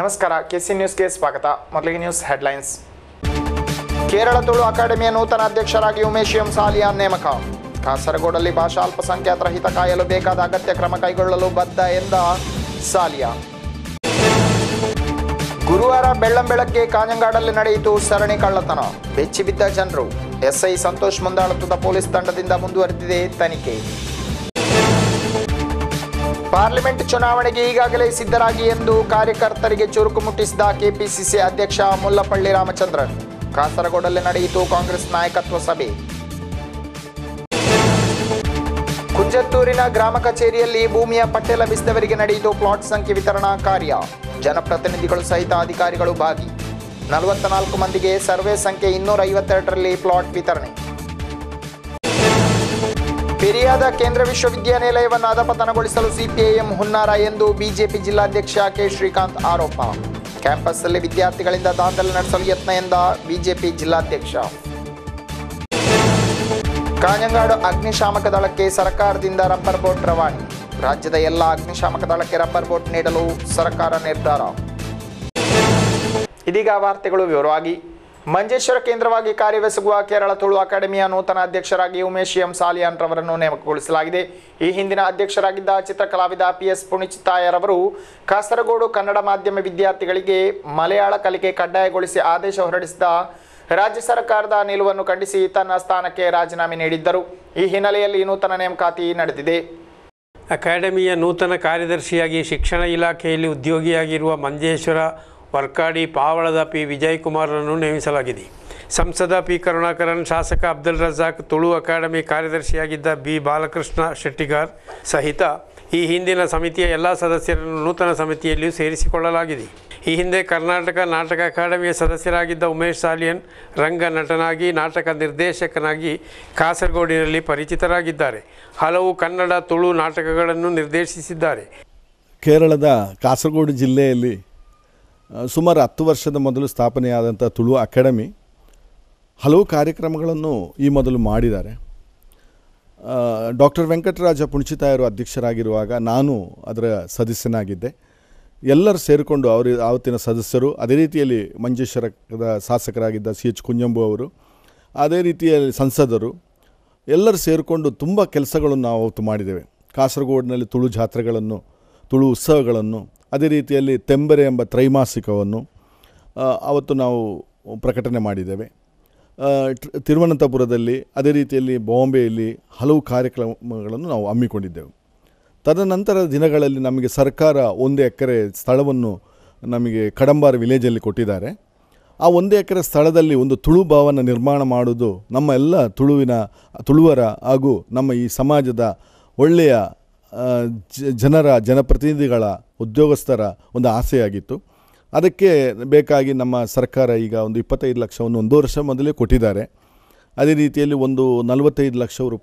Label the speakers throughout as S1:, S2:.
S1: ನಮಸ್ಕಾರ KCN ನ್ಯೂಸ್ಗೆ ಸ್ವಾಗತ. ಮೊದಲಿಗೆ ನ್ಯೂಸ್ ಹೆಡ್ಲೈನ್ಸ್. ಕೇರಳ ತುಳು ಅಕಾಡೆಮಿಯ ನೂತನ ಅಧ್ಯಕ್ಷರಾಗಿ ಉಮೇಶ್ ಎಂ ಸಾಲಿಯಾನ್ ನೇಮಕ. ಕಾಸರಗೋಡಲ್ಲಿ ಭಾಷಾ ಅಲ್ಪಸಂಖ್ಯಾತರ ಹಿತ ಕಾಯಲು ಬೇಕಾದ ಅಗತ್ಯ ಕ್ರಮ ಕೈಗೊಳ್ಳಲು ಬದ್ಧ ಎಂದ ಸಾಲಿಯಾ. ಗುರುವಾರ ಬೆಳ್ಳಂಬೆಳಗ್ಗೆ ಕಾಂಜಂಗಾಡಲ್ಲಿ ನಡೆಯಿತು ಸರಣಿ ಕಳ್ಳತನ. ಬೆಚ್ಚಿಬಿದ್ದ ಜನರು. ಎಸ್ಐ ಸಂತೋಷ್ ಮುಂದಾಳತ್ವದ ಪೊಲೀಸ್ ತಂಡದಿಂದ ಮುಂದುವರೆದಿದೆ ತನಿಖೆ. ಪಾರ್ಲಿಮೆಂಟ್ ಚುನಾವಣೆಗೆ ಈಗಾಗಲೇ ಸಿದ್ಧರಾಗಿ ಎಂದು ಕಾರ್ಯಕರ್ತರಿಗೆ ಚುರುಕು ಮುಟ್ಟಿಸಿದ ಕೆಪಿಸಿಸಿ ಅಧ್ಯಕ್ಷ ಮುಲ್ಲಪಳ್ಳಿ ರಾಮಚಂದ್ರನ್. ಕಾಸರಗೋಡಲ್ಲಿ ನಡೆಯಿತು ಕಾಂಗ್ರೆಸ್ ನಾಯಕತ್ವ ಸಭೆ. ಕುಂಜತ್ತೂರಿನ ಗ್ರಾಮ ಕಚೇರಿಯಲ್ಲಿ ಭೂಮಿಯ ಪಟ್ಟ ಲಭಿಸಿದವರಿಗೆ ನಡೆಯಿತು ಪ್ಲಾಟ್ ಸಂಖ್ಯೆ ವಿತರಣಾ ಕಾರ್ಯ. ಜನಪ್ರತಿನಿಧಿಗಳು ಸಹಿತ ಅಧಿಕಾರಿಗಳು ಭಾಗಿ. 44 ಮಂದಿಗೆ ಸರ್ವೆ ಸಂಖ್ಯೆ 252ರಲ್ಲಿ ಪ್ಲಾಟ್ ವಿತರಣೆ. ಪೆರಿಯಾದ ಕೇಂದ್ರ ವಿಶ್ವವಿದ್ಯಾನಿಲಯವನ್ನು ಅಧಪತನಗೊಳಿಸಲು ಸಿಪಿಐಎಂ ಹುನ್ನಾರ ಎಂದು ಬಿಜೆಪಿ ಜಿಲ್ಲಾಧ್ಯಕ್ಷ ಕೆ ಶ್ರೀಕಾಂತ್ ಆರೋಪ. ಕ್ಯಾಂಪಸ್ನಲ್ಲಿ ವಿದ್ಯಾರ್ಥಿಗಳಿಂದ ದಾಂಧಲೆ ನಡೆಸಲು ಯತ್ನ ಎಂದ ಬಿಜೆಪಿ ಜಿಲ್ಲಾಧ್ಯಕ್ಷ. ಕಾಂಜಂಗಾಡು ಅಗ್ನಿಶಾಮಕ ದಳಕ್ಕೆ ಸರ್ಕಾರದಿಂದ ರಬ್ಬರ್ ಬೋಟ್ ರವಾನೆ. ರಾಜ್ಯದ ಎಲ್ಲ ಅಗ್ನಿಶಾಮಕ ದಳಕ್ಕೆ ರಬ್ಬರ್ ಬೋಟ್ ನೀಡಲು ಸರ್ಕಾರ ನಿರ್ಧಾರ. ಇದೀಗ ವಾರ್ತೆಗಳು ವಿವರವಾಗಿ. ಮಂಜೇಶ್ವರ ಕೇಂದ್ರವಾಗಿ ಕಾರ್ಯವೆಸಗುವ ಕೇರಳ ತುಳು ಅಕಾಡೆಮಿಯ ನೂತನ ಅಧ್ಯಕ್ಷರಾಗಿ ಉಮೇಶ್ ಎಂ ಸಾಲಿಯಾನ್ ರವರನ್ನು ನೇಮಕಗೊಳಿಸಲಾಗಿದೆ. ಈ ಹಿಂದಿನ ಅಧ್ಯಕ್ಷರಾಗಿದ್ದ ಚಿತ್ರಕಲಾವಿದ PS ಪುಣಿಚಿತ್ತಾಯರವರು ಕಾಸರಗೋಡು ಕನ್ನಡ ಮಾಧ್ಯಮ ವಿದ್ಯಾರ್ಥಿಗಳಿಗೆ ಮಲಯಾಳ ಕಲಿಕೆ ಕಡ್ಡಾಯಗೊಳಿಸಿ ಆದೇಶ ಹೊರಡಿಸಿದ ರಾಜ್ಯ ಸರ್ಕಾರದ ನಿಲುವನ್ನು ಖಂಡಿಸಿ ತನ್ನ ಸ್ಥಾನಕ್ಕೆ ರಾಜೀನಾಮೆ ನೀಡಿದ್ದರು. ಈ ಹಿನ್ನೆಲೆಯಲ್ಲಿ ನೂತನ ನೇಮಕಾತಿ ನಡೆದಿದೆ.
S2: ಅಕಾಡೆಮಿಯ ನೂತನ ಕಾರ್ಯದರ್ಶಿಯಾಗಿ ಶಿಕ್ಷಣ ಇಲಾಖೆಯಲ್ಲಿ ಉದ್ಯೋಗಿಯಾಗಿರುವ ಮಂಜೇಶ್ವರ ವರ್ಕಾಡಿ ಪಾವಳದ P ವಿಜಯಕುಮಾರರನ್ನು ನೇಮಿಸಲಾಗಿದೆ. ಸಂಸದ P ಕರುಣಾಕರನ್, ಶಾಸಕ ಅಬ್ದುಲ್ ರಜಾಕ್, ತುಳು ಅಕಾಡೆಮಿ ಕಾರ್ಯದರ್ಶಿಯಾಗಿದ್ದ B ಬಾಲಕೃಷ್ಣ ಶೆಟ್ಟಿಗಾರ್ ಸಹಿತ ಈ ಹಿಂದಿನ ಸಮಿತಿಯ ಎಲ್ಲ ಸದಸ್ಯರನ್ನು ನೂತನ ಸಮಿತಿಯಲ್ಲಿಯೂ ಸೇರಿಸಿಕೊಳ್ಳಲಾಗಿದೆ. ಈ ಹಿಂದೆ ಕರ್ನಾಟಕ ನಾಟಕ ಅಕಾಡೆಮಿಯ ಸದಸ್ಯರಾಗಿದ್ದ ಉಮೇಶ್ ಸಾಲಿಯನ್ ರಂಗ ನಟನಾಗಿ, ನಾಟಕ ನಿರ್ದೇಶಕನಾಗಿ ಕಾಸರಗೋಡಿನಲ್ಲಿ ಪರಿಚಿತರಾಗಿದ್ದಾರೆ. ಹಲವು ಕನ್ನಡ ತುಳು ನಾಟಕಗಳನ್ನು ನಿರ್ದೇಶಿಸಿದ್ದಾರೆ.
S3: ಕೇರಳದ ಕಾಸರಗೋಡು ಜಿಲ್ಲೆಯಲ್ಲಿ ಸುಮಾರು 10 ವರ್ಷದ ಮೊದಲು ಸ್ಥಾಪನೆಯಾದಂಥ ತುಳು ಅಕಾಡೆಮಿ ಹಲವು ಕಾರ್ಯಕ್ರಮಗಳನ್ನು ಈ ಮೊದಲು ಮಾಡಿದ್ದಾರೆ. ಡಾಕ್ಟರ್ ವೆಂಕಟರಾಜ ಪುಣಿಚಿತ್ತಾಯರು ಅಧ್ಯಕ್ಷರಾಗಿರುವಾಗ ನಾನು ಅದರ ಸದಸ್ಯನಾಗಿದ್ದೆ. ಎಲ್ಲರೂ ಸೇರಿಕೊಂಡು ಆವತ್ತಿನ ಸದಸ್ಯರು, ಅದೇ ರೀತಿಯಲ್ಲಿ ಮಂಜೇಶ್ವರದ ಶಾಸಕರಾಗಿದ್ದ CH ಕುಂಜಂಬು ಅವರು, ಅದೇ ರೀತಿಯಲ್ಲಿ ಸಂಸದರು ಎಲ್ಲರೂ ಸೇರಿಕೊಂಡು ತುಂಬ ಕೆಲಸಗಳನ್ನು ನಾವು ಅವತ್ತು ಮಾಡಿದ್ದೇವೆ. ಕಾಸರಗೋಡಿನಲ್ಲಿ ತುಳು ಜಾತ್ರೆಗಳನ್ನು, ತುಳು ಉತ್ಸವಗಳನ್ನು, ಅದೇ ರೀತಿಯಲ್ಲಿ ತೆಂಬರೆ ಎಂಬ ತ್ರೈಮಾಸಿಕವನ್ನು ಅವತ್ತು ನಾವು ಪ್ರಕಟಣೆ ಮಾಡಿದ್ದೇವೆ. ತಿರುವನಂತಪುರದಲ್ಲಿ, ಅದೇ ರೀತಿಯಲ್ಲಿ ಬಾಂಬೆಯಲ್ಲಿ ಹಲವು ಕಾರ್ಯಕ್ರಮಗಳನ್ನು ನಾವು ಹಮ್ಮಿಕೊಂಡಿದ್ದೆವು. ತದನಂತರದ ದಿನಗಳಲ್ಲಿ ನಮಗೆ ಸರ್ಕಾರ 1 ಎಕರೆ ಸ್ಥಳವನ್ನು ನಮಗೆ ಕಡಂಬಾರ ವಿಲೇಜಲ್ಲಿ ಕೊಟ್ಟಿದ್ದಾರೆ. ಆ 1 ಎಕರೆ ಸ್ಥಳದಲ್ಲಿ ಒಂದು ತುಳು ಭವನ ನಿರ್ಮಾಣ ಮಾಡುವುದು ನಮ್ಮ ಎಲ್ಲ ತುಳುವರ ಹಾಗೂ ನಮ್ಮ ಈ ಸಮಾಜದ ಒಳ್ಳೆಯ ಜನಪ್ರತಿನಿಧಿಗಳ, ಉದ್ಯೋಗಸ್ಥರ ಒಂದು ಆಸೆಯಾಗಿತ್ತು. ಅದಕ್ಕೆ ಬೇಕಾಗಿ ನಮ್ಮ ಸರ್ಕಾರ ಈಗ ಒಂದು 25 ಲಕ್ಷವನ್ನು 1 ವರ್ಷ ಮೊದಲೇ ಕೊಟ್ಟಿದ್ದಾರೆ. ಅದೇ ರೀತಿಯಲ್ಲಿ ಒಂದು 45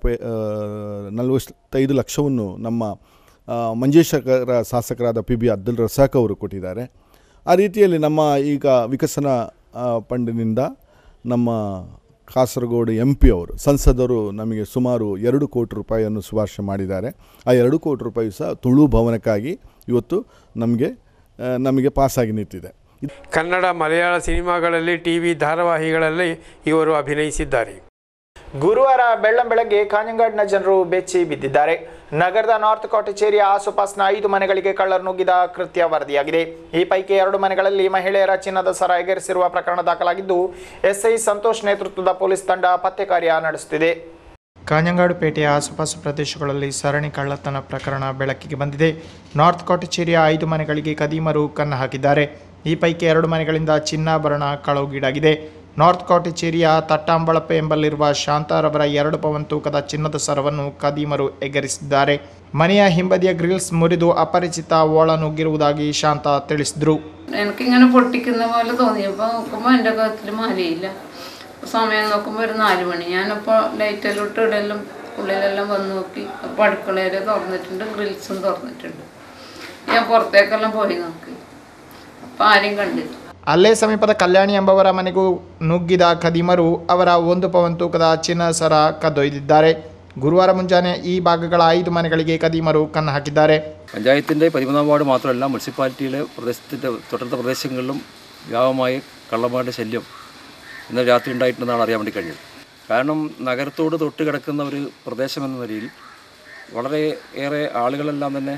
S3: ಲಕ್ಷವನ್ನು ನಮ್ಮ ಮಂಜೇಶ್ವರ ಶಾಸಕರಾದ PB ಅಬ್ದುಲ್ ರಜಾಕ್ ಅವರು ಕೊಟ್ಟಿದ್ದಾರೆ. ಆ ರೀತಿಯಲ್ಲಿ ನಮ್ಮ ಈಗ ವಿಕಸನ ಫಂಡಿನಿಂದ ನಮ್ಮ ಕಾಸರಗೋಡು MP ಅವರು, ಸಂಸದರು ನಮಗೆ ಸುಮಾರು 2 ಕೋಟಿ ರೂಪಾಯಿಯನ್ನು ಶಿಫಾರಸು ಮಾಡಿದ್ದಾರೆ. ಆ 2 ಕೋಟಿ ರೂಪಾಯಿ ಸಹ ತುಳು ಭವನಕ್ಕಾಗಿ ಇವತ್ತು ನಮಗೆ ಪಾಸಾಗಿ ನಿಂತಿದೆ.
S2: ಕನ್ನಡ, ಮಲಯಾಳ ಸಿನಿಮಾಗಳಲ್ಲಿ, TV ಧಾರಾವಾಹಿಗಳಲ್ಲಿ ಇವರು ಅಭಿನಯಿಸಿದ್ದಾರೆ.
S1: ಗುರುವಾರ ಬೆಳ್ಳಂಬೆಳಗ್ಗೆ ಕಾಂಜಂಗಾಡಿನ ಜನರು ಬೆಚ್ಚಿ ಬಿದ್ದಿದ್ದಾರೆ. ನಗರದ ನಾರ್ತ್ ಕಾಟೇಜೇರಿಯ ಆಸುಪಾಸಿನ 5 ಮನೆಗಳಿಗೆ ಕಳ್ಳರು ನುಗ್ಗಿದ ಕೃತ್ಯ ವರದಿಯಾಗಿದೆ. ಈ ಪೈಕಿ 2 ಮನೆಗಳಲ್ಲಿ ಮಹಿಳೆಯರ ಚಿನ್ನದ ಸರ ಎಗರಿಸಿರುವ ಪ್ರಕರಣ ದಾಖಲಾಗಿದ್ದು, SI ಸಂತೋಷ್ ನೇತೃತ್ವದ ಪೊಲೀಸ್ ತಂಡ ಪತ್ತೆ ಕಾರ್ಯ ನಡೆಸುತ್ತಿದೆ. ಕಾಂಜಂಗಾಡು ಪೇಟೆಯ ಆಸುಪಾಸು ಪ್ರದೇಶಗಳಲ್ಲಿ ಸರಣಿ ಕಳ್ಳತನ ಪ್ರಕರಣ ಬೆಳಕಿಗೆ ಬಂದಿದೆ. ನಾರ್ತ್ ಕಾಟೇಜೇರಿಯ 5 ಮನೆಗಳಿಗೆ ಕದೀಮರು ಕನ್ನ ಹಾಕಿದ್ದಾರೆ. ಈ ಪೈಕಿ 2 ಮನೆಗಳಿಂದ ಚಿನ್ನಾಭರಣ ಕಳವುಗೀಡಾಗಿದೆ. ನಾರ್ತ್ ಕಾಟೇಜೇರಿಯ ತಟ್ಟಾಂಬಳಪ ಎಂಬಲ್ಲಿರುವ ಶಾಂತಾರವರ 2 ಪವನ್ ತೂಕದ ಚಿನ್ನದ ಸರವನ್ನು ಕದೀಮರು ಎಗರಿಸಿದ್ದಾರೆ. ಮನೆಯ ಹಿಂಬದಿಯ ಗ್ರಿಲ್ಸ್ ಮುರಿದು ಅಪರಿಚಿತ ಓಳ ನುಗ್ಗಿರುವುದಾಗಿ ಶಾಂತ ತಿಳಿಸಿದ್ರು.
S4: എനിക്കിങ്ങനെ പൊട്ടിക്കുന്ന പോലെ തോന്നിയപ്പോൾ നോക്കുമ്പോൾ എൻ്റെ കഴുത്തിൽ മാലയില്ല. സമയം നോക്കുമ്പോൾ ഒരു 4 മണി. ഞാനപ്പോൾ ലൈറ്റെല്ലാം ഇട്ട് ഇടെല്ലാം ഉള്ളിലെല്ലാം വന്ന് നോക്കി. അപ്പോൾ അടുക്കളയിൽ തുറന്നിട്ടുണ്ട്, ഗ്രിൽസും തുറന്നിട്ടുണ്ട്. ഞാൻ പുറത്തേക്കെല്ലാം പോയി നോക്കി. അപ്പോൾ ആരും കണ്ടില്ല.
S1: ಅಲ್ಲೇ ಸಮೀಪದ ಕಲ್ಯಾಣಿ ಎಂಬವರ ಮನೆಗೂ ನುಗ್ಗಿದ ಕದೀಮರು ಅವರ 1 ಪವನ್ ತೂಕದ ಚಿನ್ನ ಸರ ಕದ್ದೊಯ್ದಿದ್ದಾರೆ. ಗುರುವಾರ ಮುಂಜಾನೆ ಈ ಭಾಗಗಳ 5 ಮನೆಗಳಿಗೆ ಕದೀಮರು ಕಣ್ಣು ಹಾಕಿದ್ದಾರೆ.
S5: പഞ്ചായത്തിൻ്റെ 13ാം വാർഡ് മാത്രമല്ല മുനിസിപ്പാലിറ്റിയിലെ പ്രദേശത്തിൻ്റെ തൊട്ടടുത്ത പ്രദേശങ്ങളിലും വ്യാപകമായി കള്ളന്മാരുടെ ശല്യം ഇന്നലെ രാത്രി ഉണ്ടായിട്ടുണ്ടെന്നാണ് അറിയാൻ വേണ്ടി കഴിഞ്ഞത്. കാരണം നഗരത്തോട് തൊട്ട് കിടക്കുന്ന ഒരു പ്രദേശമെന്ന നിലയിൽ വളരെ ഏറെ ആളുകളെല്ലാം തന്നെ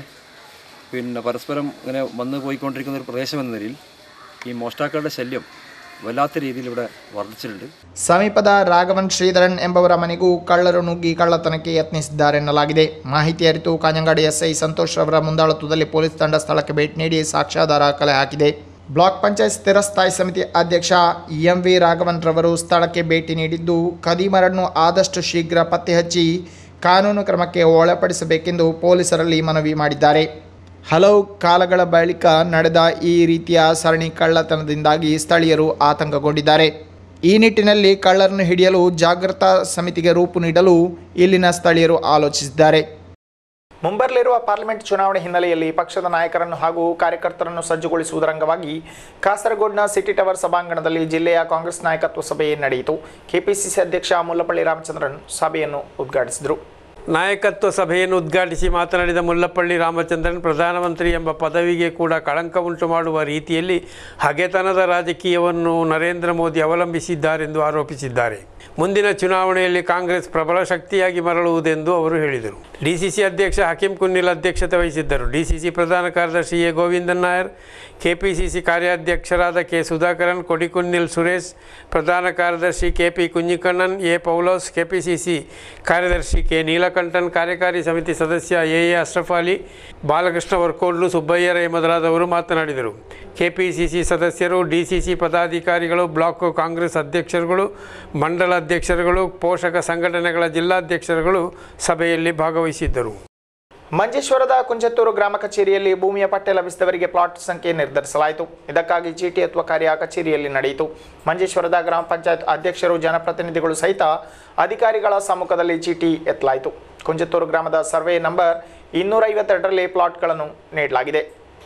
S5: പരസ്പരം ഇങ്ങനെ വന്നു പോയിക്കൊണ്ടിരിക്കുന്ന ഒരു പ്രദേശമെന്ന നിലയിൽ ഈ മോഷ്ടാക്കളുടെ ശല്യം വല്ലാത്ത രീതിയിൽ ഇവിടെ വർദ്ധിച്ചിട്ടുണ്ട്.
S1: ಸಮೀಪದ ರಾಘವನ್ ಶ್ರೀಧರನ್ ಎಂಬವರ ಮನೆಗೂ ಕಳ್ಳರು ನುಗ್ಗಿ ಕಳ್ಳತನಕ್ಕೆ ಯತ್ನಿಸಿದ್ದಾರೆ ಎನ್ನಲಾಗಿದೆ. ಮಾಹಿತಿ ಅರಿತು ಕಾಂಜಂಗಾಡಿ ಎಸ್ಐ ಸಂತೋಷ್ ರವರ ಮುಂದಾಳತ್ವದಲ್ಲಿ ಪೊಲೀಸ್ ತಂಡ ಸ್ಥಳಕ್ಕೆ ಭೇಟಿ ನೀಡಿ ಸಾಕ್ಷ್ಯಾಧಾರ ಕಲೆ ಹಾಕಿದೆ. ಬ್ಲಾಕ್ ಪಂಚಾಯತ್ ಸ್ಥಿರ ಸ್ಥಾಯಿ ಸಮಿತಿ ಅಧ್ಯಕ್ಷ ಎಂವಿ ರಾಘವನ್ ರವರು ಸ್ಥಳಕ್ಕೆ ಭೇಟಿ ನೀಡಿದ್ದು ಕದೀಮರನ್ನು ಆದಷ್ಟು ಶೀಘ್ರ ಪತ್ತೆ ಹಚ್ಚಿ ಕಾನೂನು ಕ್ರಮಕ್ಕೆ ಒಳಪಡಿಸಬೇಕೆಂದು ಪೊಲೀಸರಲ್ಲಿ ಮನವಿ ಮಾಡಿದ್ದಾರೆ. ಹಲವು ಕಾಲಗಳ ಬಳಿಕ ನಡೆದ ಈ ರೀತಿಯ ಸರಣಿ ಕಳ್ಳತನದಿಂದಾಗಿ ಸ್ಥಳೀಯರು ಆತಂಕಗೊಂಡಿದ್ದಾರೆ. ಈ ನಿಟ್ಟಿನಲ್ಲಿ ಕಳ್ಳರನ್ನು ಹಿಡಿಯಲು ಜಾಗೃತಾ ಸಮಿತಿಗೆ ರೂಪು ನೀಡಲು ಇಲ್ಲಿನ ಸ್ಥಳೀಯರು ಆಲೋಚಿಸಿದ್ದಾರೆ. ಮುಂಬರಲಿರುವ ಪಾರ್ಲಿಮೆಂಟ್ ಚುನಾವಣೆ ಹಿನ್ನೆಲೆಯಲ್ಲಿ ಪಕ್ಷದ ನಾಯಕರನ್ನು ಹಾಗೂ ಕಾರ್ಯಕರ್ತರನ್ನು ಸಜ್ಜುಗೊಳಿಸುವುದರ ಅಂಗವಾಗಿ ಕಾಸರಗೋಡಿನ ಸಿಟಿ ಟವರ್ ಸಭಾಂಗಣದಲ್ಲಿ ಜಿಲ್ಲೆಯ ಕಾಂಗ್ರೆಸ್ ನಾಯಕತ್ವ ಸಭೆ ನಡೆಯಿತು. ಕೆಪಿಸಿಸಿ ಅಧ್ಯಕ್ಷ ಮುಲ್ಲಪಳ್ಳಿ ರಾಮಚಂದ್ರನ್ ಸಭೆಯನ್ನು ಉದ್ಘಾಟಿಸಿದರು.
S2: ನಾಯಕತ್ವ ಸಭೆಯನ್ನು ಉದ್ಘಾಟಿಸಿ ಮಾತನಾಡಿದ ಮುಲ್ಲಪಳ್ಳಿ ರಾಮಚಂದ್ರನ್, ಪ್ರಧಾನಮಂತ್ರಿ ಎಂಬ ಪದವಿಗೆ ಕೂಡ ಕಳಂಕ ಉಂಟು ಮಾಡುವ ರೀತಿಯಲ್ಲಿ ಹಗೆತನದ ರಾಜಕೀಯವನ್ನು ನರೇಂದ್ರ ಮೋದಿ ಅವಲಂಬಿಸಿದ್ದಾರೆಂದು ಆರೋಪಿಸಿದ್ದಾರೆ. ಮುಂದಿನ ಚುನಾವಣೆಯಲ್ಲಿ ಕಾಂಗ್ರೆಸ್ ಪ್ರಬಲ ಶಕ್ತಿಯಾಗಿ ಮರಳುವುದೆಂದು ಅವರು ಹೇಳಿದರು. ಡಿಸಿಸಿ ಅಧ್ಯಕ್ಷ ಹಕೀಂ ಕುನ್ನಿಲ್ ಅಧ್ಯಕ್ಷತೆ ವಹಿಸಿದ್ದರು. ಡಿಸಿಸಿ ಪ್ರಧಾನ ಕಾರ್ಯದರ್ಶಿ ಎ ಗೋವಿಂದನ್ ನಾಯರ್, ಕೆಪಿಸಿಸಿ ಕಾರ್ಯಾಧ್ಯಕ್ಷರಾದ ಕೆ ಸುಧಾಕರನ್, ಕೊಡಿಕುನ್ನಿಲ್ ಸುರೇಶ್, ಪ್ರಧಾನ ಕಾರ್ಯದರ್ಶಿ KP Kunhikannan, A Paulose, KPCC ಕಾರ್ಯದರ್ಶಿ ಕೆ ನೀಲಕಂಠನ್, ಕಾರ್ಯಕಾರಿ ಸಮಿತಿ ಸದಸ್ಯ ಎ ಅಶ್ರಫ್ ಅಲಿ, ಬಾಲಕೃಷ್ಣ ವರ್ಕೋಡ್ಲು, ಸುಬ್ಬಯ್ಯರೇ ಮೊದಲಾದವರು ಮಾತನಾಡಿದರು. ಕೆಪಿಸಿಸಿ ಸದಸ್ಯರು, ಡಿಸಿಸಿ ಪದಾಧಿಕಾರಿಗಳು, ಬ್ಲಾಕ್ ಕಾಂಗ್ರೆಸ್ ಅಧ್ಯಕ್ಷರುಗಳು, ಮಂಡಲ ಅಧ್ಯಕ್ಷರುಗಳು, ಪೋಷಕ ಸಂಘಟನೆಗಳ ಜಿಲ್ಲಾಧ್ಯಕ್ಷರುಗಳು ಸಭೆಯಲ್ಲಿ ಭಾಗವಹಿಸಿದ್ದರು.
S1: ಮಂಜೇಶ್ವರದ ಕುಂಜತ್ತೂರು ಗ್ರಾಮ ಕಚೇರಿಯಲ್ಲಿ ಭೂಮಿಯ ಪಟ್ಟ ಲಭಿಸಿದವರಿಗೆ ಪ್ಲಾಟ್ ಸಂಖ್ಯೆ ನಿರ್ಧರಿಸಲಾಯಿತು. ಇದಕ್ಕಾಗಿ ಚೀಟಿ ಎತ್ತುವ ಕಾರ್ಯ ಕಚೇರಿಯಲ್ಲಿ ನಡೆಯಿತು. ಮಂಜೇಶ್ವರದ ಗ್ರಾಮ ಪಂಚಾಯತ್ ಅಧ್ಯಕ್ಷರು, ಜನಪ್ರತಿನಿಧಿಗಳು ಸಹಿತ ಅಧಿಕಾರಿಗಳ ಸಮ್ಮುಖದಲ್ಲಿ ಚೀಟಿ ಎತ್ತಲಾಯಿತು. ಕುಂಜತ್ತೂರು ಗ್ರಾಮದ ಸರ್ವೆ ನಂಬರ್ 252ರಲ್ಲಿ ಪ್ಲಾಟ್ಗಳನ್ನು ನೀಡಲಾಗಿದೆ.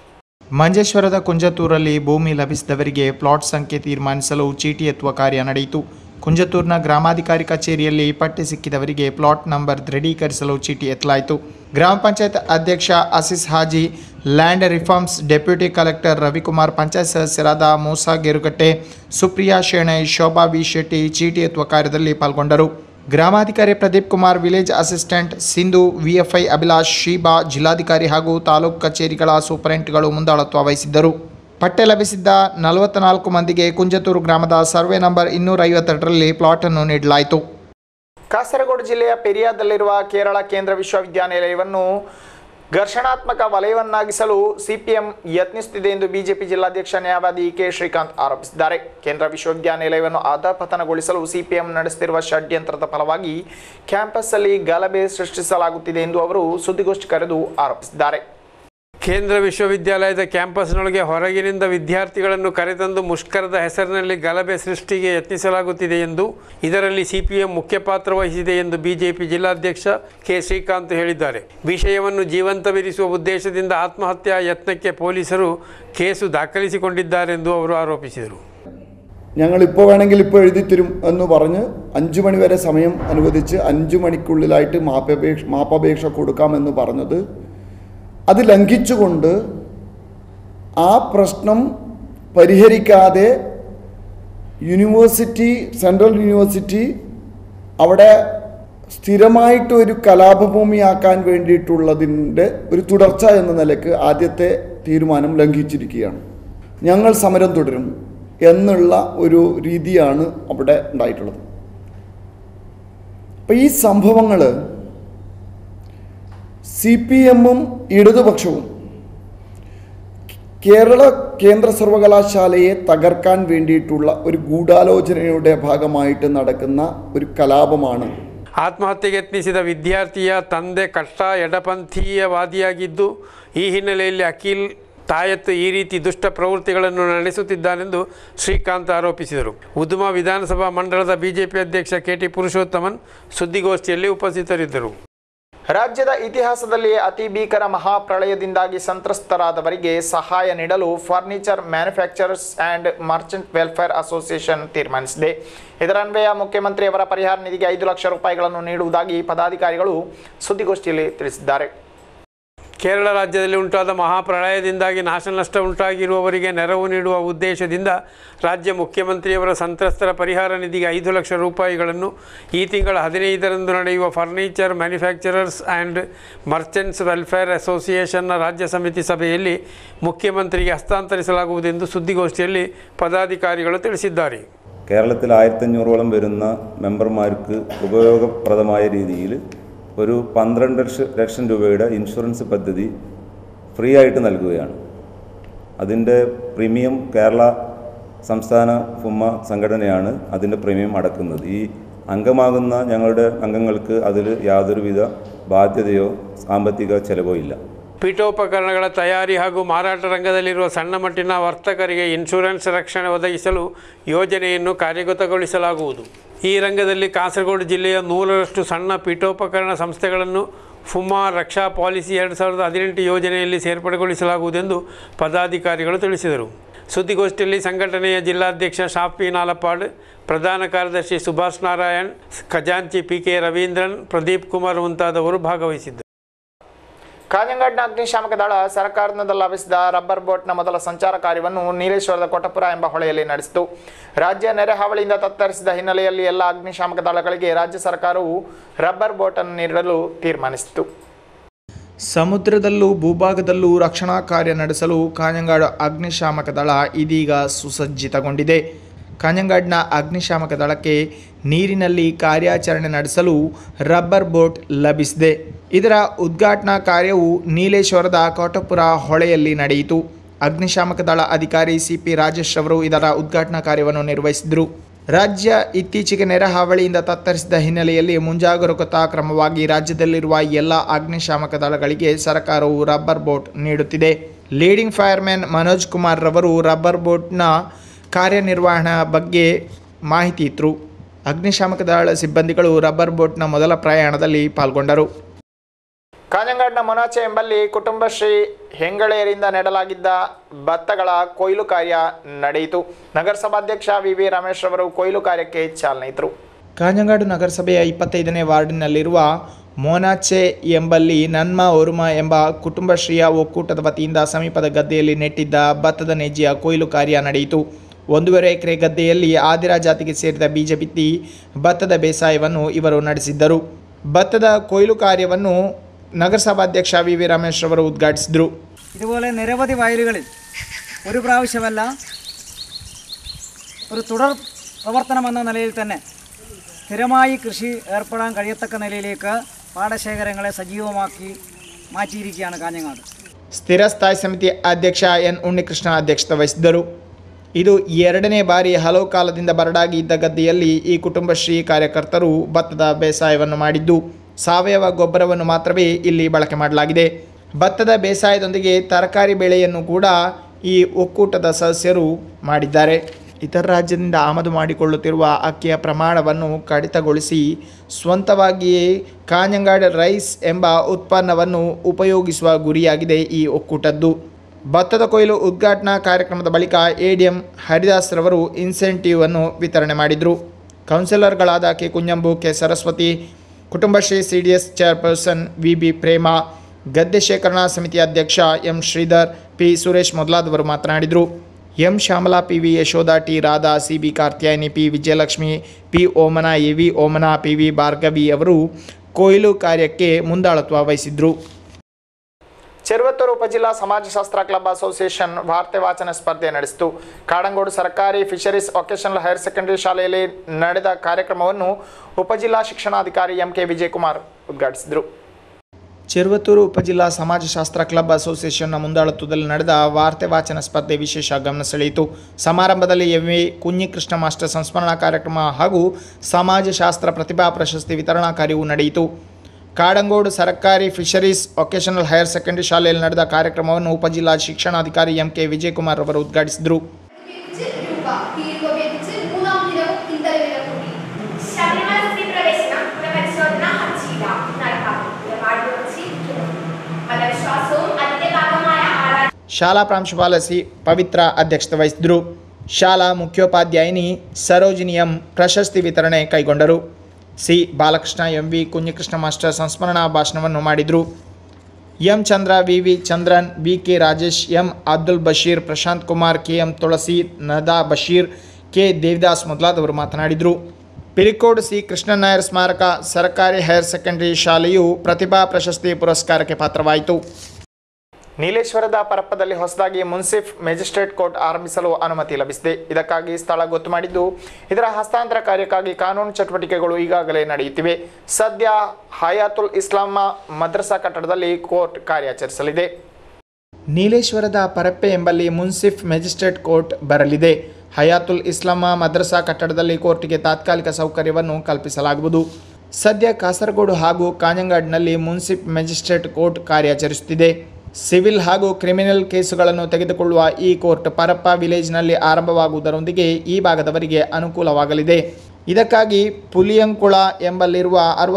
S1: ಮಂಜೇಶ್ವರದ ಕುಂಜತ್ತೂರಲ್ಲಿ ಭೂಮಿ ಲಭಿಸಿದವರಿಗೆ ಪ್ಲಾಟ್ ಸಂಖ್ಯೆ ತೀರ್ಮಾನಿಸಲು ಚೀಟಿ ಎತ್ತುವ ಕಾರ್ಯ ನಡೆಯಿತು. ಕುಂಜತ್ತೂರಿನ ಗ್ರಾಮಾಧಿಕಾರಿ ಕಚೇರಿಯಲ್ಲಿ ಪಟ್ಟಿ ಸಿಕ್ಕಿದವರಿಗೆ ಪ್ಲಾಟ್ ನಂಬರ್ ದೃಢೀಕರಿಸಲು ಚೀಟಿ ಎತ್ತಲಾಯಿತು. ಗ್ರಾಮ ಪಂಚಾಯತ್ ಅಧ್ಯಕ್ಷ Azeez Haji, land reforms deputy collector Ravikumar, panchayat ಸದಸ್ಯರಾದ ಮೂಸಾ ಗೇರುಗಟ್ಟೆ, ಸುಪ್ರಿಯಾ ಶೇಣೈ, ಶೋಭಾ ಬಿ ಶೆಟ್ಟಿ ಚೀಟಿ ಎತ್ತುವ ಕಾರ್ಯದಲ್ಲಿ ಪಾಲ್ಗೊಂಡರು. ಗ್ರಾಮಾಧಿಕಾರಿ Pradeep Kumar, village assistant Sindhu, VFI Abhilash, Sheeba, ಜಿಲ್ಲಾಧಿಕಾರಿ ಹಾಗೂ ತಾಲೂಕು ಕಚೇರಿಗಳ ಸೂಪರಿಂಟೆಂಟ್ಗಳು ಮುಂದಾಳತ್ವ ವಹಿಸಿದ್ದರು. ಪಟ್ಟೆ ಲಭಿಸಿದ್ದ 44 ಮಂದಿಗೆ ಕುಂಜತ್ತೂರು ಗ್ರಾಮದ ಸರ್ವೆ ನಂಬರ್ 252ರಲ್ಲಿ ಪ್ಲಾಟ್ ಅನ್ನು ನೀಡಲಾಯಿತು. ಕಾಸರಗೋಡು ಜಿಲ್ಲೆಯ ಪೆರಿಯಾದಲ್ಲಿರುವ ಕೇರಳ ಕೇಂದ್ರ ವಿಶ್ವವಿದ್ಯಾನಿಲಯವನ್ನು ಘರ್ಷಣಾತ್ಮಕ ವಲಯವನ್ನಾಗಿಸಲು ಸಿಪಿಎಂ ಯತ್ನಿಸುತ್ತಿದೆ ಎಂದು ಬಿಜೆಪಿ ಜಿಲ್ಲಾಧ್ಯಕ್ಷ ನ್ಯಾಯವಾದಿ ಕೆ ಶ್ರೀಕಾಂತ್ ಆರೋಪಿಸಿದ್ದಾರೆ. ಕೇಂದ್ರ ವಿಶ್ವವಿದ್ಯಾನಿಲಯವನ್ನು ಅಧಪತನಗೊಳಿಸಲು ಸಿಪಿಎಂ ನಡೆಸುತ್ತಿರುವ ಷಡ್ಯಂತ್ರದ ಫಲವಾಗಿ ಕ್ಯಾಂಪಸ್ ಅಲ್ಲಿ ಗಲಭೆ ಸೃಷ್ಟಿಸಲಾಗುತ್ತಿದೆ ಎಂದು ಅವರು ಸುದ್ದಿಗೋಷ್ಠಿ ಕರೆದು ಆರೋಪಿಸಿದ್ದಾರೆ.
S2: ಕೇಂದ್ರ ವಿಶ್ವವಿದ್ಯಾಲಯದ ಕ್ಯಾಂಪಸ್ನೊಳಗೆ ಹೊರಗಿನಿಂದ ವಿದ್ಯಾರ್ಥಿಗಳನ್ನು ಕರೆತಂದು ಮುಷ್ಕರದ ಹೆಸರಿನಲ್ಲಿ ಗಲಭೆ ಸೃಷ್ಟಿಗೆ ಯತ್ನಿಸಲಾಗುತ್ತಿದೆ ಎಂದು, ಇದರಲ್ಲಿ ಸಿಪಿಎಂ ಮುಖ್ಯ ಪಾತ್ರ ವಹಿಸಿದೆ ಎಂದು ಬಿಜೆಪಿ ಜಿಲ್ಲಾಧ್ಯಕ್ಷ ಕೆ ಶ್ರೀಕಾಂತ್ ಹೇಳಿದ್ದಾರೆ. ವಿಷಯವನ್ನು ಜೀವಂತವಿರಿಸುವ ಉದ್ದೇಶದಿಂದ ಆತ್ಮಹತ್ಯಾ ಯತ್ನಕ್ಕೆ ಪೊಲീസರು കേസ് ದಾಖಲಿಸಿಕೊಂಡಿದ್ದಾರೆಂದು ಅವರು ಆರೋಪಿಸಿದರು.
S6: ഞങ്ങളിപ്പോൾ വേണമെങ്കിൽ ഇപ്പോൾ എഴുതിത്തരും എന്ന് പറഞ്ഞ് 5 മണി വരെ സമയം അനുവദിച്ച് 5 മണിക്കുള്ളിലായിട്ട് മാപ്പപേക്ഷ കൊടുക്കാമെന്ന് പറഞ്ഞത് അത് ലംഘിച്ചുകൊണ്ട് ആ പ്രശ്നം പരിഹരിക്കാതെ യൂണിവേഴ്സിറ്റി, സെൻട്രൽ യൂണിവേഴ്സിറ്റി അവിടെ സ്ഥിരമായിട്ടൊരു കലാപഭൂമിയാക്കാൻ വേണ്ടിയിട്ടുള്ളതിൻ്റെ ഒരു തുടർച്ച എന്ന നിലയ്ക്ക് ആദ്യത്തെ തീരുമാനം ലംഘിച്ചിരിക്കുകയാണ്. ഞങ്ങൾ സമരം തുടരും എന്നുള്ള ഒരു രീതിയാണ് അവിടെ ഉണ്ടായിട്ടുള്ളത്. അപ്പോൾ ഈ സംഭവങ്ങൾ സിപിഎമ്മും ഇടതുപക്ഷവും കേരള കേന്ദ്ര സർവകലാശാലയെ തകർക്കാൻ വേണ്ടിയിട്ടുള്ള ഒരു ഗൂഢാലോചനയുടെ ഭാഗമായിട്ട് നടക്കുന്ന ഒരു കലാപമാണ്.
S2: ಆತ್ಮಹತ್ಯೆಗೆ ಯತ್ನಿಸಿದ ವಿದ್ಯಾರ್ಥಿಯ ತಂದೆ ಕಟ್ಟ ಎಡಪಂಥೀಯವಾದಿಯಾಗಿದ್ದು, ಈ ಹಿನ್ನೆಲೆಯಲ್ಲಿ ಅಖಿಲ್ ತಾಯತ್ ಈ ರೀತಿ ದುಷ್ಟ ಪ್ರವೃತ್ತಿಗಳನ್ನು ನಡೆಸುತ್ತಿದ್ದಾನೆಂದು ಶ್ರೀಕಾಂತ್ ಆರೋಪಿಸಿದರು. ಉದುಮ ವಿಧಾನಸಭಾ ಮಂಡಲದ ಬಿಜೆಪಿ ಅಧ್ಯಕ್ಷ ಕೆಟಿ ಪುರುಷೋತ್ತಮನ್ ಸುದ್ದಿಗೋಷ್ಠಿಯಲ್ಲಿ ಉಪಸ್ಥಿತರಿದ್ದರು.
S1: ರಾಜ್ಯದ ಇತಿಹಾಸದಲ್ಲಿ ಅತಿ ಭೀಕರ ಮಹಾಪ್ರಳಯದಿಂದಾಗಿ ಸಂತ್ರಸ್ತರಾದವರಿಗೆ ಸಹಾಯ ನೀಡಲು furniture manufacturers and merchant welfare association ತೀರ್ಮಾನಿಸಿದೆ. ಇದರನ್ವಯ ಮುಖ್ಯಮಂತ್ರಿಯವರ ಪರಿಹಾರ ನಿಧಿಗೆ 5 ಲಕ್ಷ ರೂಪಾಯಿಗಳನ್ನು ನೀಡುವುದಾಗಿ ಪದಾಧಿಕಾರಿಗಳು ಸುದ್ದಿಗೋಷ್ಠಿಯಲ್ಲಿ ತಿಳಿಸಿದ್ದಾರೆ.
S2: ಕೇರಳ ರಾಜ್ಯದಲ್ಲಿ ಉಂಟಾದ ಮಹಾಪ್ರಳಯದಿಂದಾಗಿ ನಾಶನಷ್ಟ ಉಂಟಾಗಿರುವವರಿಗೆ ನೆರವು ನೀಡುವ ಉದ್ದೇಶದಿಂದ ರಾಜ್ಯ ಮುಖ್ಯಮಂತ್ರಿಯವರ ಸಂತ್ರಸ್ತರ ಪರಿಹಾರ ನಿಧಿಗೆ 5 ಲಕ್ಷ ರೂಪಾಯಿಗಳನ್ನು ಈ ತಿಂಗಳ 15ರಂದು ನಡೆಯುವ furniture manufacturers and merchants welfare ಅಸೋಸಿಯೇಷನ್ನ ರಾಜ್ಯ ಸಮಿತಿ ಸಭೆಯಲ್ಲಿ ಮುಖ್യമന്ത്രിಗೆ ഹസ്താന്തരിಸಲಾಗುವುದೆಂದು സുദ്ദിಗೋಷ್ಠಿಯಲ್ಲಿ പദാധികാരികൾ ತಿಳಿಸಿದ್ದಾರೆ.
S7: കേരളത്തിൽ 1500ഓളം വരുന്ന മെമ്പർമാർക്ക് ഉപയോഗപ്രദമായ രീതിയിൽ ഒരു 12 ലക്ഷം രൂപയുടെ ഇൻഷുറൻസ് പദ്ധതി ഫ്രീ ആയിട്ട് നൽകുകയാണ്. അതിൻ്റെ പ്രീമിയം കേരള സംസ്ഥാന ഫുമ്മ സംഘടനയാണ് അതിൻ്റെ പ്രീമിയം അടക്കുന്നത്. ഈ അംഗമാകുന്ന ഞങ്ങളുടെ അംഗങ്ങൾക്ക് അതിൽ യാതൊരുവിധ ബാധ്യതയോ സാമ്പത്തിക ചെലവോ ഇല്ല.
S2: ಪೀಠೋಪಕರಣಗಳ ತಯಾರಿ ಹಾಗೂ ಮಾರಾಟ ರಂಗದಲ್ಲಿರುವ ಸಣ್ಣ ಮಟ್ಟಿನ ವರ್ತಕರಿಗೆ ಇನ್ಶೂರೆನ್ಸ್ ರಕ್ಷಣೆ ಒದಗಿಸಲು ಯೋಜನೆಯನ್ನು ಕಾರ್ಯಗತಗೊಳಿಸಲಾಗುವುದು. ಈ ರಂಗದಲ್ಲಿ ಕಾಸರಗೋಡು ಜಿಲ್ಲೆಯ 100ರಷ್ಟು ಸಣ್ಣ ಪೀಠೋಪಕರಣ ಸಂಸ್ಥೆಗಳನ್ನು ಫುಮ್ಮಾ ರಕ್ಷಾ ಪಾಲಿಸಿ 2018 ಯೋಜನೆಯಲ್ಲಿ ಸೇರ್ಪಡೆಗೊಳಿಸಲಾಗುವುದೆಂದು ಪದಾಧಿಕಾರಿಗಳು ತಿಳಿಸಿದರು. ಸುದ್ದಿಗೋಷ್ಠಿಯಲ್ಲಿ ಸಂಘಟನೆಯ ಜಿಲ್ಲಾಧ್ಯಕ್ಷ ಶಾಫಿ ನಾಲಪಾಡ್, ಪ್ರಧಾನ ಕಾರ್ಯದರ್ಶಿ ಸುಭಾಷ್ ನಾರಾಯಣ್, ಖಜಾಂಚಿ PK ರವೀಂದ್ರನ್, ಪ್ರದೀಪ್ ಕುಮಾರ್ ಮುಂತಾದವರು ಭಾಗವಹಿಸಿದ್ದರು.
S1: ಕಾಂಜಂಗಾಡ್ನ ಅಗ್ನಿಶಾಮಕ ದಳ ಸರ್ಕಾರದಿಂದ ಲಭಿಸಿದ ರಬ್ಬರ್ ಬೋಟ್ನ ಮೊದಲ ಸಂಚಾರ ಕಾರ್ಯವನ್ನು ನೀಲೇಶ್ವರದ ಕೊಟ್ಟಪುರ ಎಂಬ ಹೊಳೆಯಲ್ಲಿ ನಡೆಸಿತು. ರಾಜ್ಯ ನೆರೆ ಹಾವಳಿಯಿಂದ ತತ್ತರಿಸಿದ ಹಿನ್ನೆಲೆಯಲ್ಲಿ ಎಲ್ಲ ಅಗ್ನಿಶಾಮಕ ದಳಗಳಿಗೆ ರಾಜ್ಯ ಸರ್ಕಾರವು ರಬ್ಬರ್ ಬೋಟನ್ನು ನೀಡಲು ತೀರ್ಮಾನಿಸಿತು. ಸಮುದ್ರದಲ್ಲೂ ಭೂಭಾಗದಲ್ಲೂ ರಕ್ಷಣಾ ಕಾರ್ಯ ನಡೆಸಲು ಕಾಂಜಂಗಾಡು ಅಗ್ನಿಶಾಮಕ ದಳ ಇದೀಗ ಸುಸಜ್ಜಿತಗೊಂಡಿದೆ. ಕಾಂಜಂಗಾಡ್ನ ಅಗ್ನಿಶಾಮಕ ದಳಕ್ಕೆ ನೀರಿನಲ್ಲಿ ಕಾರ್ಯಾಚರಣೆ ನಡೆಸಲು ರಬ್ಬರ್ ಬೋಟ್ ಲಭಿಸಿದೆ. ಇದರ ಉದ್ಘಾಟನಾ ಕಾರ್ಯವು ನೀಲೇಶ್ವರದ ಕೋಟಪುರ ಹೊಳೆಯಲ್ಲಿ ನಡೆಯಿತು. ಅಗ್ನಿಶಾಮಕ ದಳ ಅಧಿಕಾರಿ CP ರಾಜೇಶ್ ಅವರು ಇದರ ಉದ್ಘಾಟನಾ ಕಾರ್ಯವನ್ನು ನಿರ್ವಹಿಸಿದರು. ರಾಜ್ಯ ಇತ್ತೀಚೆಗೆ ನೆರೆ ಹಾವಳಿಯಿಂದ ತತ್ತರಿಸಿದ ಹಿನ್ನೆಲೆಯಲ್ಲಿ ಮುಂಜಾಗರೂಕತಾ ಕ್ರಮವಾಗಿ ರಾಜ್ಯದಲ್ಲಿರುವ ಎಲ್ಲ ಅಗ್ನಿಶಾಮಕ ದಳಗಳಿಗೆ ಸರ್ಕಾರವು ರಬ್ಬರ್ ಬೋಟ್ ನೀಡುತ್ತಿದೆ. ಲೀಡಿಂಗ್ ಫೈರ್ಮ್ಯಾನ್ ಮನೋಜ್ ಕುಮಾರ್ ರವರು ರಬ್ಬರ್ ಬೋಟ್ನ ಕಾರ್ಯನಿರ್ವಹಣೆ ಬಗ್ಗೆ ಮಾಹಿತಿ ಇತ್ತರು. ಅಗ್ನಿಶಾಮಕ ದಳ ಸಿಬ್ಬಂದಿಗಳು ರಬ್ಬರ್ ಬೋಟ್ನ ಮೊದಲ ಪ್ರಯಾಣದಲ್ಲಿ ಪಾಲ್ಗೊಂಡರು. ಕಾಂಜಂಗಾಡ್ನ ಮೊನಾಚೆ ಎಂಬಲ್ಲಿ ಕುಟುಂಬಶ್ರೀ ಹೆಂಗಳೆಯರಿಂದ ನೆಡಲಾಗಿದ್ದ ಭತ್ತಗಳ ಕೊಯ್ಲು ಕಾರ್ಯ ನಡೆಯಿತು. ನಗರಸಭಾಧ್ಯಕ್ಷ VV ರಮೇಶ್ ರವರು ಕೊಯ್ಲು ಕಾರ್ಯಕ್ಕೆ ಚಾಲನೆ ಇತ್ತರು. ಕಾಂಜಂಗಾಡು ನಗರಸಭೆಯ 25ನೇ ವಾರ್ಡಿನಲ್ಲಿರುವ ಮೊನಾಚೆ ಎಂಬಲ್ಲಿ ನನ್ಮ ಒರುಮ ಎಂಬ ಕುಟುಂಬಶ್ರೀಯ ಒಕ್ಕೂಟದ ವತಿಯಿಂದ ಸಮೀಪದ ಗದ್ದೆಯಲ್ಲಿ ನೆಟ್ಟಿದ್ದ ಭತ್ತದ ನೇಜಿಯ ಕೊಯ್ಲು ಕಾರ್ಯ ನಡೆಯಿತು. 1.5 ಎಕರೆ ಗದ್ದೆಯಲ್ಲಿ ಆದಿರಾ ಜಾತಿಗೆ ಸೇರಿದ ಬೀಜ ಬಿತ್ತಿ ಭತ್ತದ ಬೇಸಾಯವನ್ನು ಇವರು ನಡೆಸಿದ್ದರು. ಭತ್ತದ ಕೊಯ್ಲು ಕಾರ್ಯವನ್ನು നഗരസഭാധ്യക്ഷ VV രമേശ് അവർ ഉദ്ഘാടിച്ചു.
S8: ഇതുപോലെ നിരവധി വയലുകളിൽ ഒരു പ്രാവശ്യമല്ല ഒരു തുടർ പ്രവർത്തനമെന്ന നിലയിൽ തന്നെ സ്ഥിരമായി കൃഷി ഏർപ്പെടാൻ കഴിയത്തക്ക നിലയിലേക്ക് പാടശേഖരങ്ങളെ സജീവമാക്കി മാറ്റിയിരിക്കുകയാണ് കാഞ്ഞങ്ങാട്.
S1: ಸ್ಥಿರ ಸ್ಥಾಯಿ ಸಮಿತಿ ಅಧ್ಯಕ್ಷ N ಉಣ್ಣಿಕೃಷ್ಣ ಅಧ್ಯಕ್ಷತೆ ವಹಿಸಿದ್ದರು. ಇದು 2ನೇ ಬಾರಿ ಹಲವು ಕಾಲದಿಂದ ಬರಡಾಗಿ ಇದ್ದ ಗದ್ದೆಯಲ್ಲಿ ಈ ಕುಟುಂಬಶ್ರೀ ಕಾರ್ಯಕರ್ತರು ಭತ್ತದ ಬೇಸಾಯವನ್ನು ಮಾಡಿದ್ದು ಸಾವಯವ ಗೊಬ್ಬರವನ್ನು ಮಾತ್ರವೇ ಇಲ್ಲಿ ಬಳಕೆ ಮಾಡಲಾಗಿದೆ. ಭತ್ತದ ಬೇಸಾಯದೊಂದಿಗೆ ತರಕಾರಿ ಬೆಳೆಯನ್ನು ಕೂಡ ಈ ಒಕ್ಕೂಟದ ಸದಸ್ಯರು ಮಾಡಿದ್ದಾರೆ. ಇತರ ರಾಜ್ಯದಿಂದ ಆಮದು ಮಾಡಿಕೊಳ್ಳುತ್ತಿರುವ ಅಕ್ಕಿಯ ಪ್ರಮಾಣವನ್ನು ಕಡಿತಗೊಳಿಸಿ ಸ್ವಂತವಾಗಿಯೇ ಕಾಂಜಂಗಾಡ್ ರೈಸ್ ಎಂಬ ಉತ್ಪನ್ನವನ್ನು ಉಪಯೋಗಿಸುವ ಗುರಿಯಾಗಿದೆ ಈ ಒಕ್ಕೂಟದ್ದು. ಭತ್ತದ ಕೊಯ್ಲು ಉದ್ಘಾಟನಾ ಕಾರ್ಯಕ್ರಮದ ಬಳಿಕ ADM ಹರಿದಾಸ್ ರವರು ಇನ್ಸೆಂಟಿವ್ ಅನ್ನು ವಿತರಣೆ ಮಾಡಿದರು. ಕೌನ್ಸಿಲರ್ಗಳಾದ K Kunhambu, K Saraswathi, Kudumbashree CDS chairperson VB Prema, ಗದ್ದೆ ಶೇಖರಣಾ ಸಮಿತಿ ಅಧ್ಯಕ್ಷ M ಶ್ರೀಧರ್, P ಸುರೇಶ್ ಮೊದಲಾದವರು ಮಾತನಾಡಿದರು. M Shyamala, PV Yashoda, T Radha, CB ಕಾರ್ತ್ಯಾಯಿನಿ, P Vijayalakshmi, P ಓಮನಾ, AV ಓಮನಾ, PV Bhargavi ಅವರು ಕೊಯ್ಲು ಕಾರ್ಯಕ್ಕೆ ಮುಂದಾಳತ್ವ ವಹಿಸಿದ್ರು. ಚೆರುವತ್ತೂರು ಉಪಜಿಲ್ಲಾ ಸಮಾಜಶಾಸ್ತ್ರ ಕ್ಲಬ್ ಅಸೋಸಿಯೇಷನ್ ವಾರ್ತೆ ವಾಚನ ಸ್ಪರ್ಧೆ ನಡೆಸಿತು. ಕಾಡಂಗೋಡು ಸರ್ಕಾರಿ ಫಿಶರೀಸ್ ವೊಕೇಶನಲ್ ಹೈಯರ್ ಸೆಕೆಂಡರಿ ಶಾಲೆಯಲ್ಲಿ ನಡೆದ ಕಾರ್ಯಕ್ರಮವನ್ನು ಉಪಜಿಲ್ಲಾ ಶಿಕ್ಷಣಾಧಿಕಾರಿ MK ವಿಜಯಕುಮಾರ್ ಉದ್ಘಾಟಿಸಿದರು. ಚೆರುವತ್ತೂರು ಉಪಜಿಲ್ಲಾ ಸಮಾಜಶಾಸ್ತ್ರ ಕ್ಲಬ್ ಅಸೋಸಿಯೇಷನ್ನ ಮುಂದಾಳತ್ವದಲ್ಲಿ ನಡೆದ ವಾರ್ತೆ ವಾಚನ ಸ್ಪರ್ಧೆ ವಿಶೇಷ ಗಮನ ಸೆಳೆಯಿತು. ಸಮಾರಂಭದಲ್ಲಿ MV ಕುഞ്ഞിಕೃಷ್ಣ ಮಾಸ್ಟರ್ ಸಂಸ್ಮರಣಾ ಕಾರ್ಯಕ್ರಮ ಹಾಗೂ ಸಮಾಜಶಾಸ್ತ್ರ ಪ್ರತಿಭಾ ಪ್ರಶಸ್ತಿ ವಿತರಣಾ ಕಾರ್ಯವೂ ನಡೆಯಿತು. ಕಾಡಂಗೋಡು ಸರ್ಕಾರಿ ಫಿಶರೀಸ್ ವೊಕೇಶನಲ್ ಹೈಯರ್ ಸೆಕೆಂಡರಿ ಶಾಲೆಯಲ್ಲಿ ನಡೆದ ಕಾರ್ಯಕ್ರಮವನ್ನು ಉಪಜಿಲ್ಲಾ ಶಿಕ್ಷಣಾಧಿಕಾರಿ MK ವಿಜಯಕುಮಾರ್ ಅವರು ಉದ್ಘಾಟಿಸಿದರು.
S9: ശബരിമല സ്ത്രീ പ്രവേശന പുനഃപരിശോധന ഹർജിയില്ല നടപ്പാക്കും.
S1: ಶಾಲಾ ಪ್ರಾಂಶುಪಾಲ ಸಿ ಪವಿತ್ರ ಅಧ್ಯಕ್ಷತೆ ವಹಿಸಿದರು. ಶಾಲಾ ಮುಖ್ಯೋಪಾಧ್ಯಾಯಿನಿ ಸರೋಜಿನಿ ಎಂ ಪ್ರಶಸ್ತಿ ವಿತರಣೆ ಕೈಗೊಂಡರು. C Balakrishna MV Kunhikrishna master ಸಂಸ್ಮರಣಾ ಭಾಷಣವನ್ನು ಮಾಡಿದರು. M Chandra V Chandran K Rajesh M Abdul Basheer Prashant Kumar M Tulasi Nada Basheer K Devidas ಮೊದಲಾದವರು ಮಾತನಾಡಿದರು. ಪಿಲಿಕೋಡ್ ಸಿ ಕೃಷ್ಣನಾಯರ್ ಸ್ಮಾರಕ ಸರ್ಕಾರಿ ಹೈಯರ್ ಸೆಕೆಂಡರಿ ಶಾಲೆಯು ಪ್ರತಿಭಾ ಪ್ರಶಸ್ತಿ ಪುರಸ್ಕಾರಕ್ಕೆ ಪಾತ್ರವಾಯಿತು. ನೀಲೇಶ್ವರದ ಪರಪ್ಪದಲ್ಲಿ ಹೊಸದಾಗಿ ಮುನ್ಸಿಫ್ ಮ್ಯಾಜಿಸ್ಟ್ರೇಟ್ ಕೋರ್ಟ್ ಆರಂಭಿಸಲು ಅನುಮತಿ ಲಭಿಸಿದೆ. ಇದಕ್ಕಾಗಿ ಸ್ಥಳ ಗೊತ್ತು ಮಾಡಿದ್ದು, ಇದರ ಹಸ್ತಾಂತರ ಕಾರ್ಯಕ್ಕಾಗಿ ಕಾನೂನು ಚಟುವಟಿಕೆಗಳು ಈಗಾಗಲೇ ನಡೆಯುತ್ತಿವೆ. ಸದ್ಯ ಹಯಾತುಲ್ ಇಸ್ಲಾಮ ಮದ್ರಸಾ ಕಟ್ಟಡದಲ್ಲಿ ಕೋರ್ಟ್ ಕಾರ್ಯಾಚರಿಸಲಿದೆ. ನೀಲೇಶ್ವರದ ಪರಪ್ಪೆ ಎಂಬಲ್ಲಿ ಮುನ್ಸಿಫ್ ಮ್ಯಾಜಿಸ್ಟ್ರೇಟ್ ಕೋರ್ಟ್ ಬರಲಿದೆ. ಹಯಾತುಲ್ ಇಸ್ಲಾಮ ಮದ್ರಸಾ ಕಟ್ಟಡದಲ್ಲಿ ಕೋರ್ಟ್ಗೆ ತಾತ್ಕಾಲಿಕ ಸೌಕರ್ಯವನ್ನು ಕಲ್ಪಿಸಲಾಗುವುದು. ಸದ್ಯ ಕಾಸರಗೋಡು ಹಾಗೂ ಕಾಂಜಂಗಾಡ್ನಲ್ಲಿ ಮುನ್ಸಿಫ್ ಮ್ಯಾಜಿಸ್ಟ್ರೇಟ್ ಕೋರ್ಟ್ ಕಾರ್ಯಾಚರಿಸುತ್ತಿದೆ. ಸಿವಿಲ್ ಹಾಗೂ ಕ್ರಿಮಿನಲ್ ಕೇಸುಗಳನ್ನು ತೆಗೆದುಕೊಳ್ಳುವ ಈ ಕೋರ್ಟ್ ಪರಪ್ಪ ವಿಲೇಜ್ನಲ್ಲಿ ಆರಂಭವಾಗುವುದರೊಂದಿಗೆ ಈ ಭಾಗದವರಿಗೆ ಅನುಕೂಲವಾಗಲಿದೆ. ಇದಕ್ಕಾಗಿ ಪುಲಿಯಂಕುಳ ಎಂಬಲ್ಲಿರುವ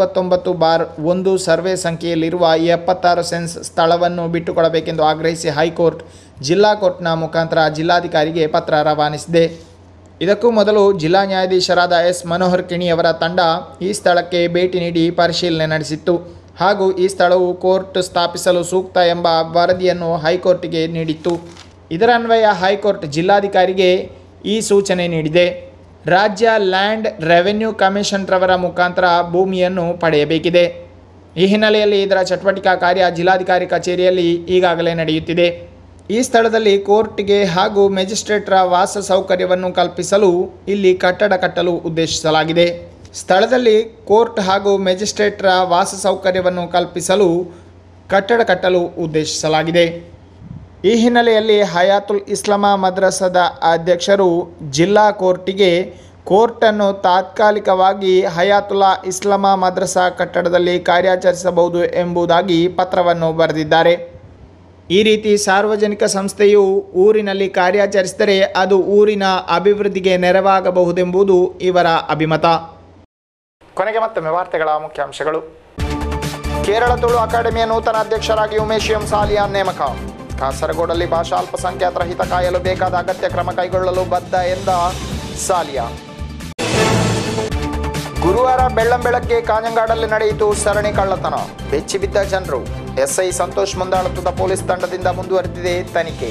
S1: 69/1 ಸರ್ವೆ ಸಂಖ್ಯೆಯಲ್ಲಿರುವ 76 ಸೆನ್ಸ್ ಸ್ಥಳವನ್ನು ಬಿಟ್ಟುಕೊಡಬೇಕೆಂದು ಆಗ್ರಹಿಸಿ ಹೈಕೋರ್ಟ್ ಜಿಲ್ಲಾ ಕೋರ್ಟ್ನ ಮುಖಾಂತರ ಜಿಲ್ಲಾಧಿಕಾರಿಗೆ ಪತ್ರ ರವಾನಿಸಿದೆ. ಇದಕ್ಕೂ ಮೊದಲು ಜಿಲ್ಲಾ ನ್ಯಾಯಾಧೀಶರಾದ ಎಸ್ ಮನೋಹರ್ ಕಿಣಿಯವರ ತಂಡ ಈ ಸ್ಥಳಕ್ಕೆ ಭೇಟಿ ನೀಡಿ ಪರಿಶೀಲನೆ ನಡೆಸಿತ್ತು ಹಾಗೂ ಈ ಸ್ಥಳವು ಕೋರ್ಟ್ ಸ್ಥಾಪಿಸಲು ಸೂಕ್ತ ಎಂಬ ವರದಿಯನ್ನು ಹೈಕೋರ್ಟ್ಗೆ ನೀಡಿತ್ತು. ಇದರನ್ವಯ ಹೈಕೋರ್ಟ್ ಜಿಲ್ಲಾಧಿಕಾರಿಗೆ ಈ ಸೂಚನೆ ನೀಡಿದೆ. ರಾಜ್ಯ ಲ್ಯಾಂಡ್ ರೆವೆನ್ಯೂ ಕಮಿಷನ್ ರವರ ಮುಖಾಂತರ ಭೂಮಿಯನ್ನು ಪಡೆಯಬೇಕಿದೆ. ಈ ಹಿನ್ನೆಲೆಯಲ್ಲಿ ಇದರ ಚಟುವಟಿಕಾ ಕಾರ್ಯ ಜಿಲ್ಲಾಧಿಕಾರಿ ಕಚೇರಿಯಲ್ಲಿ ಈಗಾಗಲೇ ನಡೆಯುತ್ತಿದೆ. ಈ ಸ್ಥಳದಲ್ಲಿ ಕೋರ್ಟ್ಗೆ ಹಾಗೂ ಮ್ಯಾಜಿಸ್ಟ್ರೇಟ್ರ ವಾಸ ಸೌಕರ್ಯವನ್ನು ಕಲ್ಪಿಸಲು ಇಲ್ಲಿ ಕಟ್ಟಡ ಕಟ್ಟಲು ಉದ್ದೇಶಿಸಲಾಗಿದೆ. ಸ್ಥಳದಲ್ಲಿ ಕೋರ್ಟ್ ಹಾಗೂ ಮ್ಯಾಜಿಸ್ಟ್ರೇಟ್ರ ವಾಸ ಸೌಕರ್ಯವನ್ನು ಕಲ್ಪಿಸಲು ಕಟ್ಟಡ ಕಟ್ಟಲು ಉದ್ದೇಶಿಸಲಾಗಿದೆ. ಈ ಹಿನ್ನೆಲೆಯಲ್ಲಿ ಹಯಾತುಲ್ ಇಸ್ಲಾಮ ಮದ್ರಸಾದ ಅಧ್ಯಕ್ಷರು ಜಿಲ್ಲಾ ಕೋರ್ಟಿಗೆ ಕೋರ್ಟನ್ನು ತಾತ್ಕಾಲಿಕವಾಗಿ ಹಯಾತುಲ್ಲಾ ಇಸ್ಲಾಮ ಮದ್ರಸಾ ಕಟ್ಟಡದಲ್ಲಿ ಕಾರ್ಯಾಚರಿಸಬಹುದು ಎಂಬುದಾಗಿ ಪತ್ರವನ್ನು ಬರೆದಿದ್ದಾರೆ. ಈ ರೀತಿ ಸಾರ್ವಜನಿಕ ಸಂಸ್ಥೆಯು ಊರಿನಲ್ಲಿ ಕಾರ್ಯಾಚರಿಸಿದರೆ ಅದು ಊರಿನ ಅಭಿವೃದ್ಧಿಗೆ ನೆರವಾಗಬಹುದೆಂಬುದು ಇವರ ಅಭಿಮತ. ಕೊನೆಗೆ ಮತ್ತೊಮ್ಮೆ ವಾರ್ತೆಗಳ ಮುಖ್ಯಾಂಶಗಳು. ಕೇರಳ ತುಳು ಅಕಾಡೆಮಿಯ ನೂತನ ಅಧ್ಯಕ್ಷರಾಗಿ ಉಮೇಶ್ ಎಂ ಸಾಲಿಯಾನ್ ನೇಮಕ. ಕಾಸರಗೋಡಲ್ಲಿ ಭಾಷಾ ಅಲ್ಪಸಂಖ್ಯಾತರ ಹಿತ ಕಾಯಲು ಬೇಕಾದ ಅಗತ್ಯ ಕ್ರಮ ಕೈಗೊಳ್ಳಲು ಬದ್ಧ ಎಂದ ಸಾಲಿಯಾನ್. ಗುರುವಾರ ಬೆಳ್ಳಂಬೆಳಗ್ಗೆ ಕಾಂಜಂಗಾಡಲ್ಲಿ ನಡೆಯಿತು ಸರಣಿ ಕಳ್ಳತನ. ಬೆಚ್ಚಿಬಿದ್ದ ಜನರು. ಎಸ್ಐ ಸಂತೋಷ್ ಮುಂದಾಳತ್ವದ ಪೊಲೀಸ್ ತಂಡದಿಂದ ಮುಂದುವರೆದಿದೆ ತನಿಖೆ.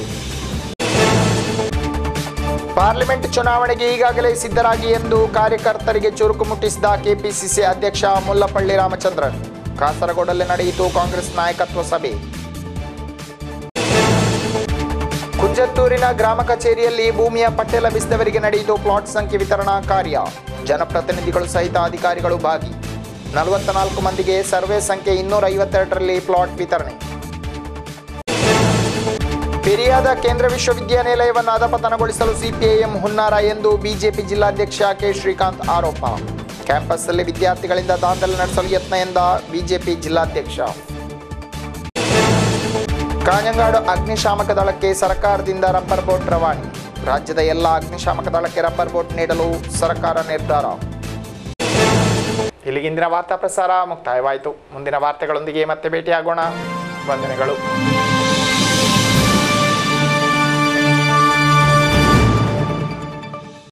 S1: ಪಾರ್ಲಿಮೆಂಟ್ ಚುನಾವಣೆಗೆ ಈಗಾಗಲೇ ಸಿದ್ಧರಾಗಿ ಎಂದು ಕಾರ್ಯಕರ್ತರಿಗೆ ಚುರುಕು ಮುಟ್ಟಿಸಿದ ಕೆಪಿಸಿಸಿ ಅಧ್ಯಕ್ಷ ಮುಲ್ಲಪಳ್ಳಿ ರಾಮಚಂದ್ರನ್. ಕಾಸರಗೋಡಲ್ಲಿ ನಡೆಯಿತು ಕಾಂಗ್ರೆಸ್ ನಾಯಕತ್ವ ಸಭೆ. ಕುಂಜತ್ತೂರಿನ ಗ್ರಾಮ ಕಚೇರಿಯಲ್ಲಿ ಭೂಮಿಯ ಪಟ್ಟ ಲಭಿಸಿದವರಿಗೆ ನಡೆಯಿತು ಪ್ಲಾಟ್ ಸಂಖ್ಯೆ ವಿತರಣಾ ಕಾರ್ಯ. ಜನಪ್ರತಿನಿಧಿಗಳು ಸಹಿತ ಅಧಿಕಾರಿಗಳು ಭಾಗಿ. 44 ಮಂದಿಗೆ ಸರ್ವೆ ಸಂಖ್ಯೆ 252ರಲ್ಲಿ ಪ್ಲಾಟ್ ವಿತರಣೆ. ಪೆರಿಯಾದ ಕೇಂದ್ರ ವಿಶ್ವವಿದ್ಯಾನಿಲಯವನ್ನು ಅಧಪತನಗೊಳಿಸಲು ಸಿಪಿಐಎಂ ಹುನ್ನಾರ ಎಂದು ಬಿಜೆಪಿ ಜಿಲ್ಲಾಧ್ಯಕ್ಷ ಕೆ ಶ್ರೀಕಾಂತ್ ಆರೋಪ. ಕ್ಯಾಂಪಸ್ನಲ್ಲಿ ವಿದ್ಯಾರ್ಥಿಗಳಿಂದ ದಾಂಧಲೆ ನಡೆಸಲು ಯತ್ನ ಎಂದ ಬಿಜೆಪಿ ಜಿಲ್ಲಾಧ್ಯಕ್ಷ. ಕಾಂಜಂಗಾಡು ಅಗ್ನಿಶಾಮಕ ದಳಕ್ಕೆ ಸರ್ಕಾರದಿಂದ ರಬ್ಬರ್ ಬೋಟ್ ರವಾನೆ. ರಾಜ್ಯದ ಎಲ್ಲ ಅಗ್ನಿಶಾಮಕ ದಳಕ್ಕೆ ರಬ್ಬರ್ ಬೋಟ್ ನೀಡಲು ಸರ್ಕಾರ ನಿರ್ಧಾರ. ಇಲ್ಲಿಗಿಂದಿನ ವಾರ್ತಾ ಪ್ರಸಾರ ಮುಕ್ತಾಯವಾಯಿತು. ಮುಂದಿನ ವಾರ್ತೆಗಳೊಂದಿಗೆ ಮತ್ತೆ ಭೇಟಿಯಾಗೋಣ. ವಂದನೆಗಳು.